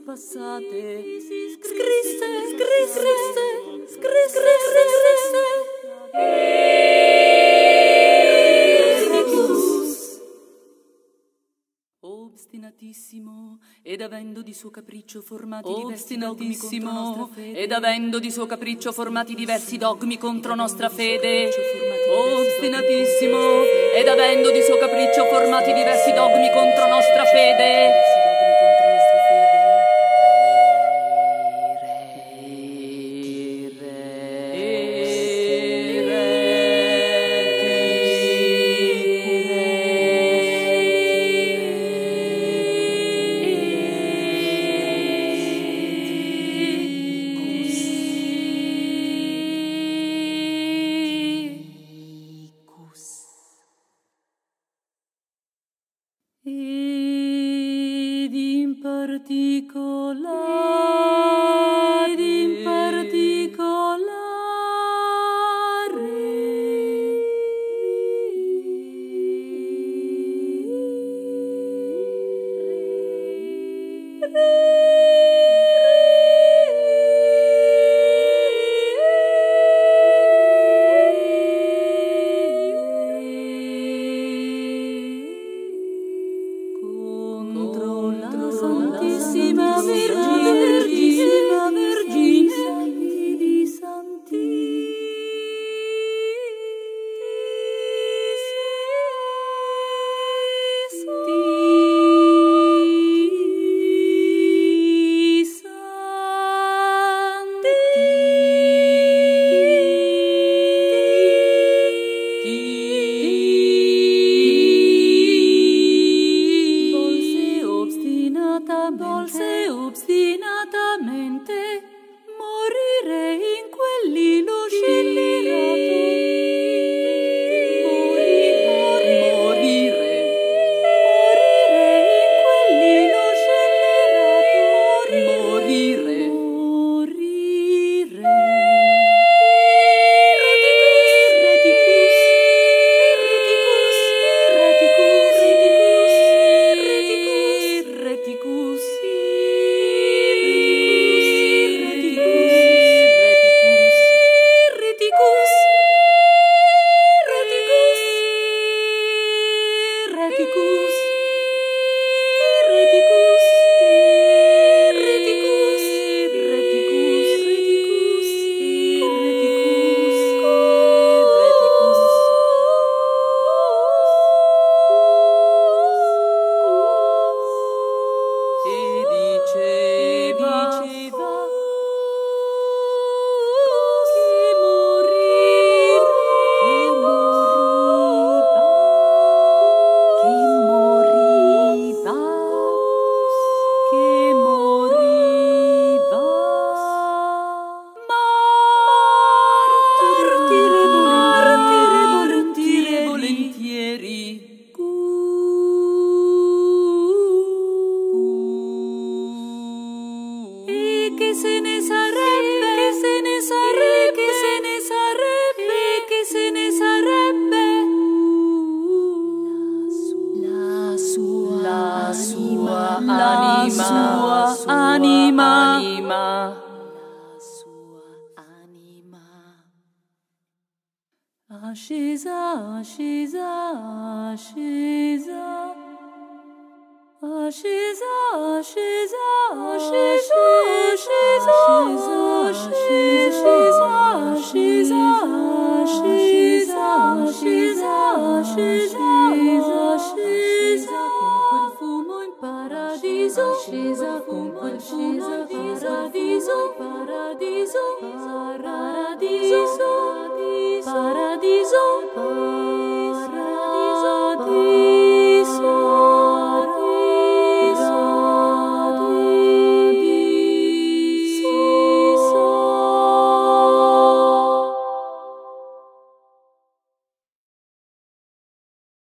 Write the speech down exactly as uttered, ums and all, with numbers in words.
passate, scrisse, scrisse, scrisse, scrisse, Obstinatissimo, ed avendo di suo capriccio formati diversi dogmi contro nostra fede, ed avendo di suo capriccio formati diversi dogmi contro nostra fede, ostinatissimo, ed avendo di suo capriccio formati diversi dogmi contro nostra fede, ed in particolare, ed in particolare, Santissima Vergine, Vergine, Vergine, Santi di Santi, volse ostinatamente morire in quell'ilo scellerato, morire, morire, morire in quell'ilo scellerato, morire, morire, reticus, reticus, reticus, reticus, reticus, che se ne sarebbe, che se ne sarebbe, che se ne sarebbe, che se ne sarebbe la sua, la sua anima, la sua anima, la sua anima, ascesa, ascesa, ascesa, ascesa, ascesa, ascesa, ascesa, ascesa, ascesa, ascesa, ascesa, ascesa, ascesa, con quel fumo in paradiso, ascesa con quel fumo in paradiso, paradiso, paradiso.